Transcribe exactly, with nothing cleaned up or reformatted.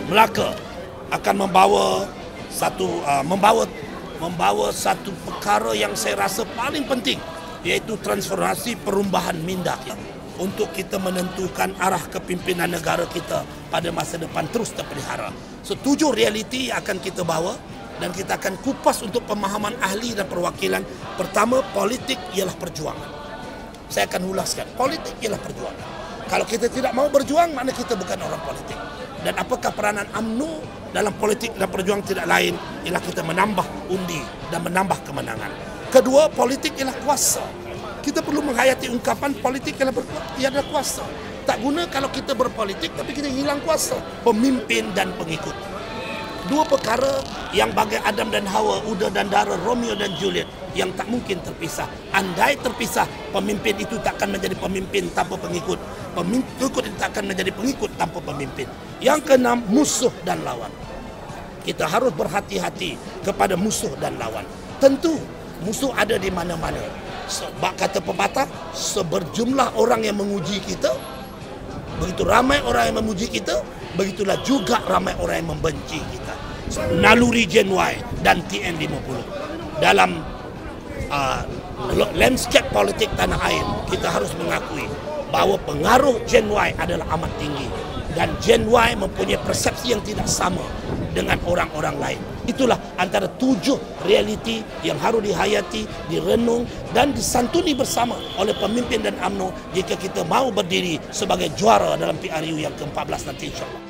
Melaka akan membawa satu uh, membawa membawa satu perkara yang saya rasa paling penting, iaitu transformasi perubahan minda untuk kita menentukan arah kepimpinan negara kita pada masa depan terus terpelihara. So, tujuh realiti akan kita bawa dan kita akan kupas untuk pemahaman ahli dan perwakilan. Pertama, politik ialah perjuangan. Saya akan ulaskan, politik ialah perjuangan. Kalau kita tidak mau berjuang, makna kita bukan orang politik. Dan apakah peranan U M N O dalam politik dan perjuangan tidak lain ialah kita menambah undi dan menambah kemenangan. Kedua, politik ialah kuasa. Kita perlu menghayati ungkapan politik ialah, ialah kuasa. Tak guna kalau kita berpolitik tapi kita hilang kuasa, pemimpin dan pengikut. Dua perkara yang bagai Adam dan Hawa, Uda dan Dara, Romeo dan Juliet, yang tak mungkin terpisah. Andai terpisah, pemimpin itu takkan menjadi pemimpin tanpa pengikut. Pengikut itu takkan menjadi pengikut tanpa pemimpin. Yang keenam, musuh dan lawan. Kita harus berhati-hati kepada musuh dan lawan. Tentu, musuh ada di mana-mana. Sebab kata pepatah, seberjumlah orang yang menguji kita, begitu ramai orang yang memuji kita, begitulah juga ramai orang yang membenci kita. Naluri Gen Y dan T N lima puluh dalam uh, landscape politik tanah air, kita harus mengakui bahawa pengaruh Gen Y adalah amat tinggi dan Gen Y mempunyai persepsi yang tidak sama dengan orang-orang lain. Itulah antara tujuh realiti yang harus dihayati, direnung dan disantuni bersama oleh pemimpin dan U M N O jika kita mahu berdiri sebagai juara dalam P R U yang ke empat belas nanti, insyaAllah.